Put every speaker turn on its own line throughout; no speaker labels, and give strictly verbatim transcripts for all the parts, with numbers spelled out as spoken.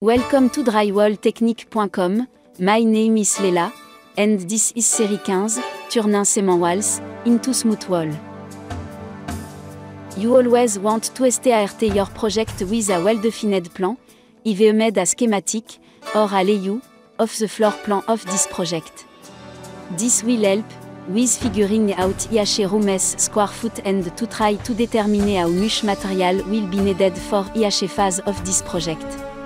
Welcome to drywall technique dot com, my name is Leila, and this is série quinze, Turning cement walls into smooth wall. You always want to start your project with a well-defined plan, even made a schematic, or a layout, of the floor plan of this project. This will help, with figuring out each room's square foot and to try to determine how much material will be needed for each phase of this project.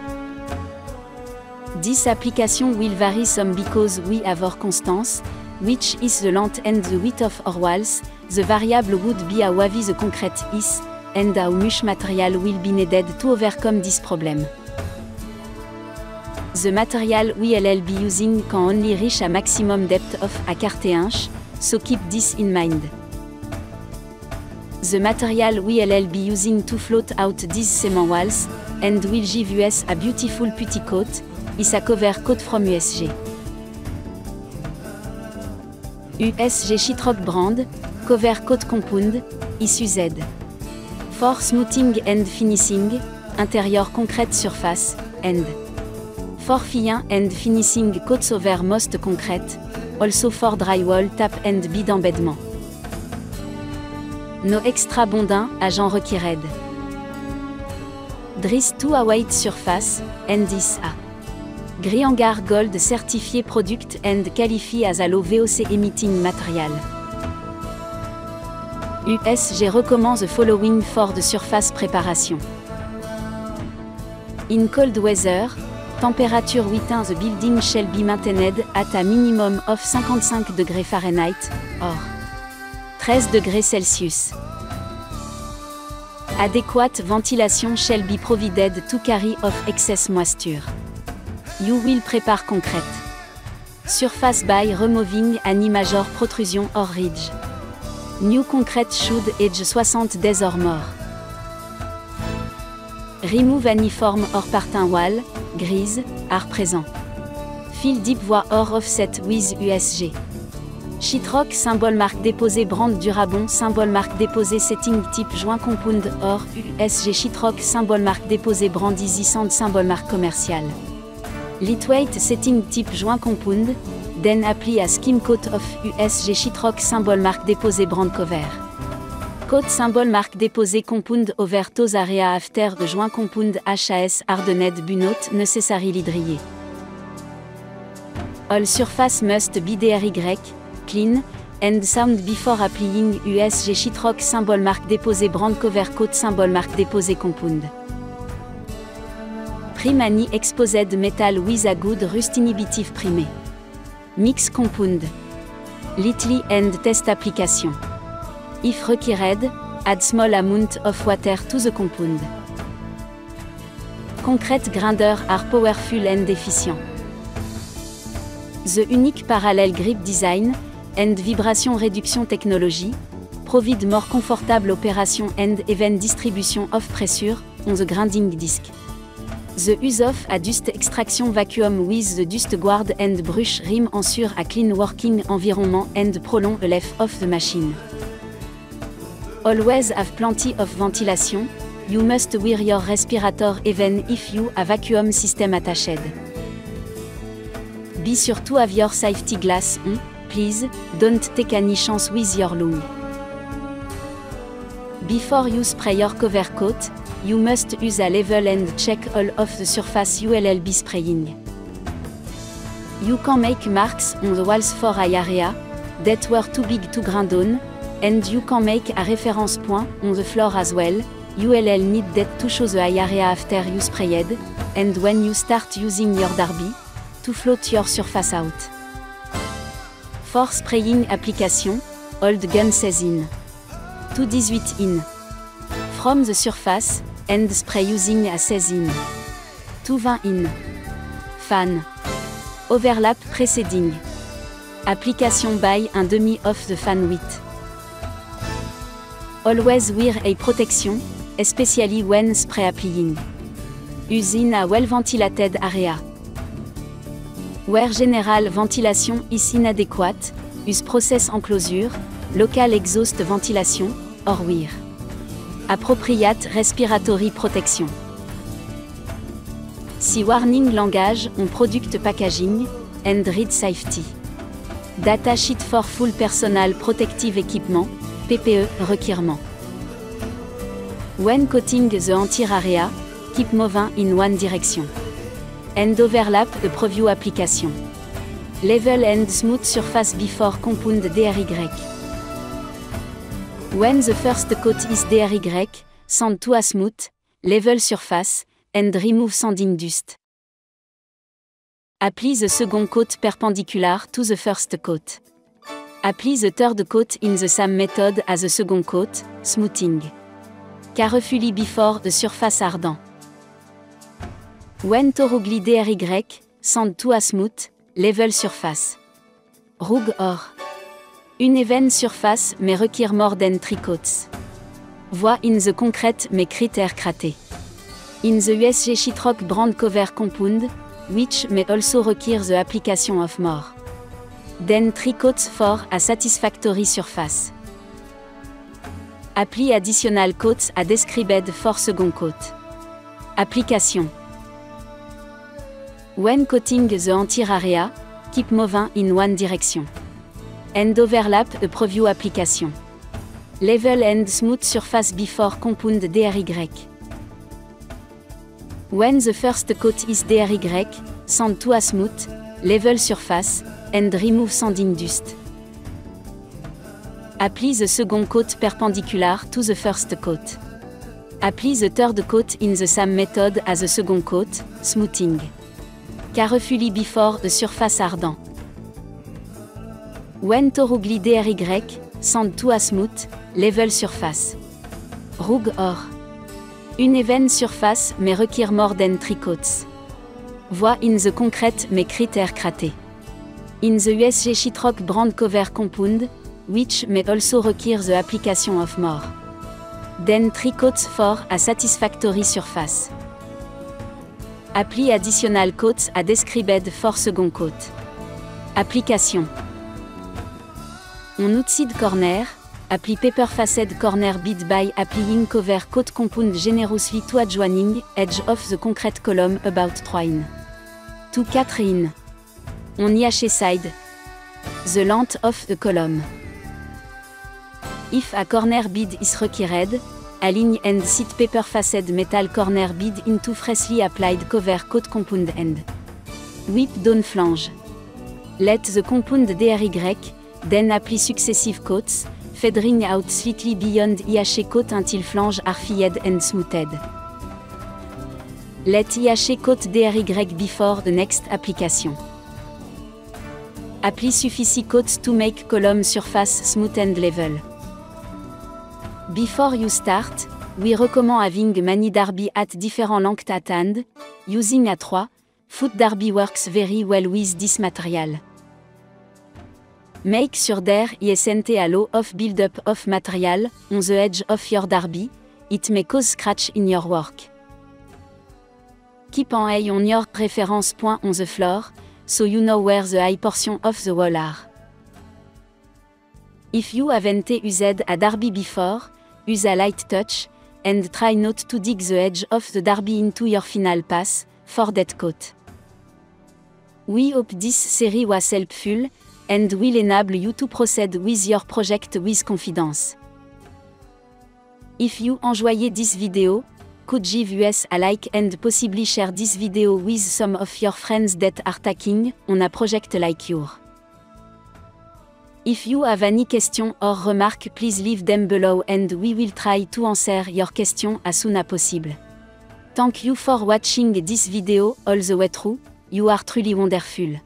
This application will vary some because we have our constants, which is the length and the width of our walls. The variable would be how heavy the concrete is, and how much material will be needed to overcome this problem. The material we will be using can only reach a maximum depth of a forty inch, so keep this in mind. The material we will be using to float out these cement walls, and will give us a beautiful putty coat, is a cover coat from U S G. U S G Sheetrock brand, cover coat compound, is used for smoothing and finishing, interior concrete surface, and for filling and finishing coats over most concrete, also for drywall tap and bid embedment. No extra bonding agent required. Dris to a white surface, and this a Greengar Gold certifié product and qualified as a low V O C emitting material. U S G recommend the following for the surface preparation. In cold weather, temperature within the building shall be maintained at a minimum of fifty-five degrees Fahrenheit, or thirteen degrees Celsius. Adequate ventilation shall be provided to carry off excess moisture. You will prepare concrete surface by removing any major protrusion or ridge. New concrete should age sixty days or more. Remove any form or parting wall, grise, are present. Fill deep void or offset with U S G. Sheetrock symbole marque déposé brand durable symbole marque déposé setting type joint compound or U S G Sheetrock symbole marque déposé brand easy sand symbole marque commercial. Lightweight setting type joint compound, then apply a skim coat of U S G Sheetrock symbole marque déposé brand cover. Coat symbole marque déposé compound over those area after the joint compound H A S hardened but not necessarily dry. All surface must be D R Y, clean, and sound before applying U S G Sheetrock symbole marque déposé brand cover coat symbole marque déposé compound. Prime any exposed metal with a good rust inhibitive prime. Mix compound. Lightly and test application. If required, add small amount of water to the compound. Concrete grinder are powerful and efficient. The unique parallel grip design and vibration reduction technology provide more comfortable operation and even distribution of pressure on the grinding disc. The use of a dust extraction vacuum with the dust guard and brush rim ensure a clean working environment and prolong the life of the machine. Always have plenty of ventilation, you must wear your respirator even if you have vacuum system attached. Be sure to have your safety glass on, please, don't take any chance with your lung. Before you spray your cover coat, you must use a level and check all of the surface you will be spraying. You can make marks on the walls for a area that were too big to grind on, and you can make a reference point on the floor as well. You will need that to show the area after you sprayed, and when you start using your derby, to float your surface out. For spraying application, old gun says in. two eighteen in. From the surface, and spray using a says in. two twenty in. Fan. Overlap preceding. Application by un demi of the fan width. Always wear a protection, especially when spray applying. Use in a well-ventilated area. Where general ventilation is inadequate, use process enclosure, local exhaust ventilation, or wear appropriate respiratory protection. See warning language on product packaging, and read safety. Data sheet for full personal protective equipment, P P E, requirement. When coating the entire area, keep moving in one direction. And overlap the preview application. Level and smooth surface before compound D R Y. When the first coat is D R Y, sand to a smooth, level surface, and remove sanding dust. Apply the second coat perpendicular to the first coat. Apply the third coat in the same method as the second coat, smoothing. Carefully before the surface ardent. When thoroughly D R Y, sand to a smooth, level surface. Rouge or. Une even surface mais requiert more than three coats. Voie in the concrete mais critères cratés. In the U S G sheetrock brand cover compound, which may also require the application of more than three coats for a satisfactory surface. Apply additional coats à described for second coat. Application. When coating the entire area, keep moving in one direction. And overlap the preview application. Level and smooth surface before compound D R Y. When the first coat is D R Y, sand to a smooth, level surface, and remove sanding dust. Apply the second coat perpendicular to the first coat. Apply the third coat in the same method as the second coat, smoothing. Carefully before the surface ardent. When thoroughly D R Y, sand to a smooth, level surface. Rouge or. Une even surface mais requiert more than three coats. Voie in the concrete mais critères cratés. In the U S G sheetrock brand cover compound, which may also require the application of more than three coats for a satisfactory surface. Apply additional coats à described for second coat. Application. On outside corner, apply paper facade corner bead by applying cover coat compound generously to adjoining edge of the concrete column about three in to four in. On each side the length of the column. If a corner bead is required, align and sit paper facade metal corner bead into freshly applied cover coat compound and whip down flange. Let the compound D R Y, then apply successive coats, feathering out slightly beyond each coat until flange are filled and smoothed. Let each coat D R Y before the next application. Apply sufficient coats to make column surface smooth and level. Before you start, we recommend having many derby at different lengths at hand. Using a three foot derby works very well with this material. Make sure there isn't a lot of build-up of material on the edge of your derby, it may cause scratch in your work. Keep an eye on your reference point on the floor, so you know where the high portion of the wall are. If you haven't used a derby before, use a light touch, and try not to dig the edge of the derby into your final pass, for that coat. We hope this series was helpful, and will enable you to proceed with your project with confidence. If you enjoyed this video, could give us a like and possibly share this video with some of your friends that are taking on a project like yours. If you have any question or remark, please leave them below and we will try to answer your question as soon as possible. Thank you for watching this video all the way through, you are truly wonderful.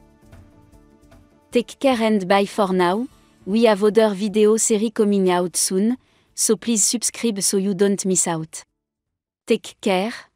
Take care and bye for now, we have other video series coming out soon, so please subscribe so you don't miss out. Take care.